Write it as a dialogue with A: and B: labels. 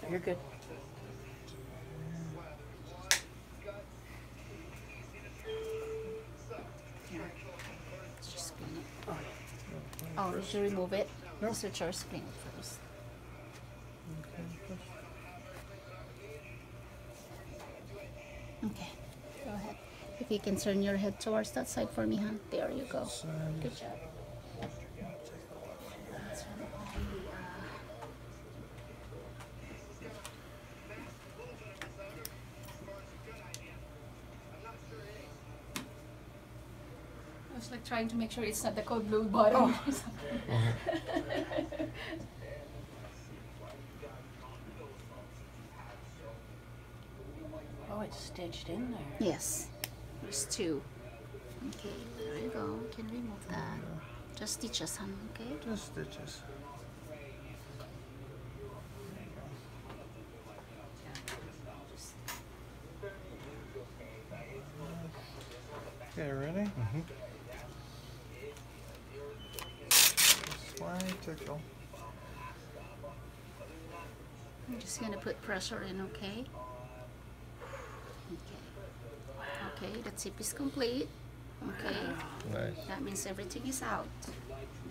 A: You're good.
B: Let's just clean it.
A: Oh,
B: Oh, did you remove it?
C: No.
B: The suture's clean it first. Okay, go ahead. If you can turn your head towards that side for me, huh? There you go. Good job. I was like trying to make sure it's not the cold blue bottom or something.
A: Oh, it's stitched in there.
B: Yes, there's two. Okay, there you go. You can remove that. Just stitches, honey, okay?
C: Just stitches. Okay, ready? Slight tickle.
B: I'm just gonna put pressure in, okay? Okay, the tip is complete. Okay,
C: Nice.
B: that means everything is out.